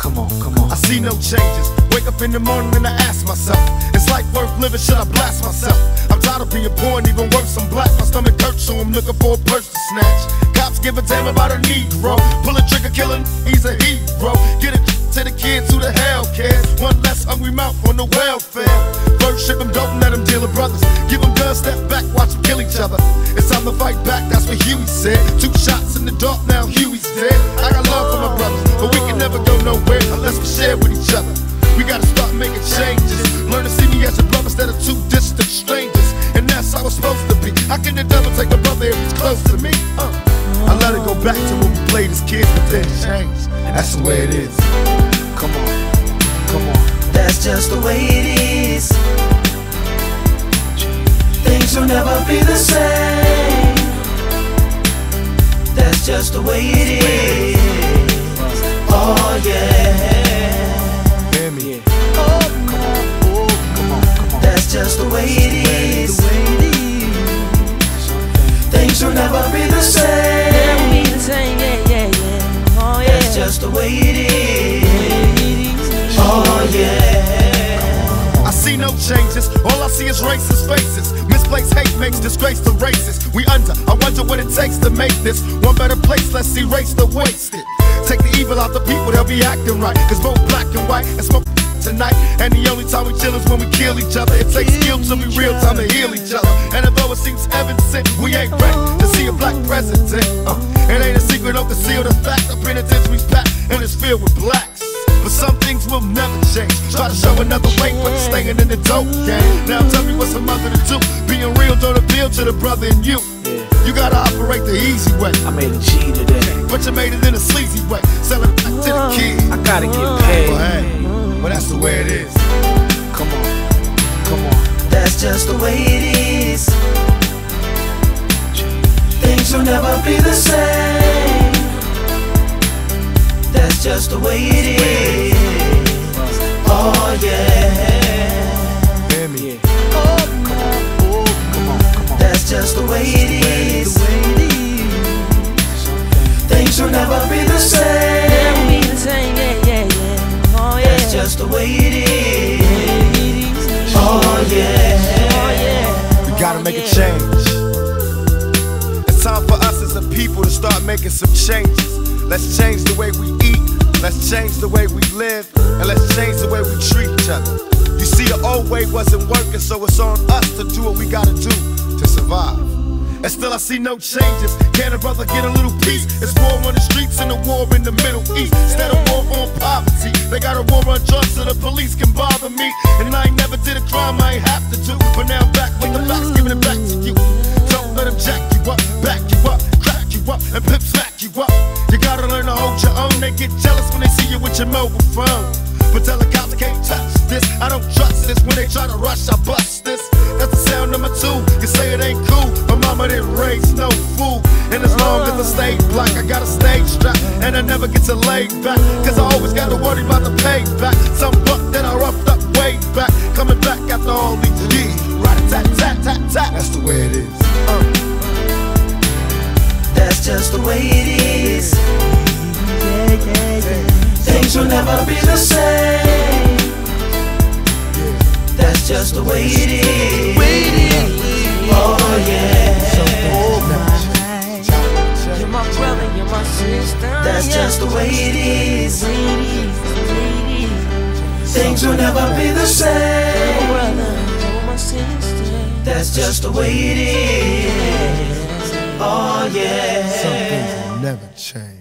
Come on. I see no changes. Wake up in the morning and I ask myself, is life worth living? Should I blast myself? I'm tired of being poor and even worse, I'm black. My stomach hurts, so I'm looking for a purse to snatch. Cops give a damn about a Negro. Pull a trigger, killing, he's a hero. Get it to the kids who the hell cares. One less hungry mouth on the welfare. First ship them, don't let them deal with brothers. Give them guns, step back, watch them kill each other. It's time to fight back, that's what Huey said. 2 shots in the dark, now Huey's dead. I got love for my brothers, but we can never go nowhere unless we share with each other. We gotta start making changes. Learn to see me as a brother instead of 2 distant strangers. And that's how it's supposed to be. How can the devil take a brother if he's close to me? I let it go back to when we played as kids, but then changed. That's the way it is. Come on. That's just the way it is. Things will never be the same. That's just the way it is. Oh yeah. Hear me? Come on. That's just the way it is. Things will never be the same. Oh, yeah. That's just the way it is. Oh yeah. I see no changes, all I see is racist faces. Misplaced hate makes disgrace to races. We under, I wonder what it takes to make this one better place. Let's erase the wasted. Take the evil out the people, they'll be acting right. Cause both black and white and smoke tonight. And the only time we chill is when we kill each other. It takes skill to be real time to heal each other. And although it seems evident, we ain't ready to see a black president. It ain't a secret, don't conceal the fact. The penitentiary's packed and it's filled with blacks. But some things will never change. Try to show another way, but you're staying in the dope game. Now tell me what's a mother to do. Being real don't appeal to the brother in you. You gotta operate the easy way. I made a G today, But you made it in a sleazy way. Sell it back to the kid. I gotta get paid. Well, hey, well that's the way it is. Come on. That's just the way it is. Things will never be the same. That's just the way it is. Oh yeah. Hear me? Come on. That's just the way it is. Things will never be the same. Oh, yeah. That's just the way it is. Oh yeah. We gotta make a change. It's time for us as a people to start making some changes. Let's change the way we eat, let's change the way we live, and let's change the way we treat each other. You see, the old way wasn't working, so it's on us to do what we gotta do to survive. And still I see no changes. Can a brother get a little peace? It's war on the streets and a war in the Middle East. Instead of war on poverty, they got a war on drugs so the police can bother me. And I ain't never did a crime I ain't have to do, but now I'm back with the facts, giving it back to you. Don't let them jack you up, back you up, crack you up, and pimp smack you up. You gotta learn to hold your own. They get jealous when they see you with your mobile phone. But tell the cops I can't touch this. I don't trust this. When they try to rush, I bust this. That's the sound number 2. You say it ain't cool. My mama didn't raise no fool. And as long as I stay black, I got a stage strap. And I never get to lay back. Cause I always gotta worry about the payback. Some buck that I roughed up way back. Coming back after all these years. Rat-a-tat-tat-tat-tat. That's the way it is. That's just the way it is. Things will never be the same. That's just the way it is. Oh yeah. You're my brother, you're my sister. That's just the way it is. Things will never be the same. That's just the way it is. Oh yeah. Some things will never change.